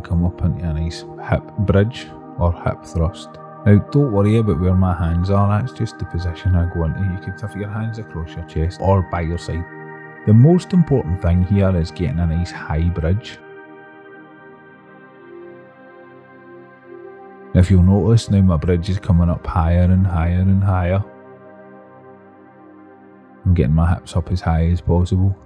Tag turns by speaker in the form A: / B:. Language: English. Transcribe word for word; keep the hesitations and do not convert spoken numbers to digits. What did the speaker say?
A: come up into a nice hip bridge or hip thrust. Now don't worry about where my hands are, that's just the position I go into. You can have your hands across your chest or by your side. The most important thing here is getting a nice high bridge. If you'll notice now my bridge is coming up higher and higher and higher. I'm getting my hips up as high as possible.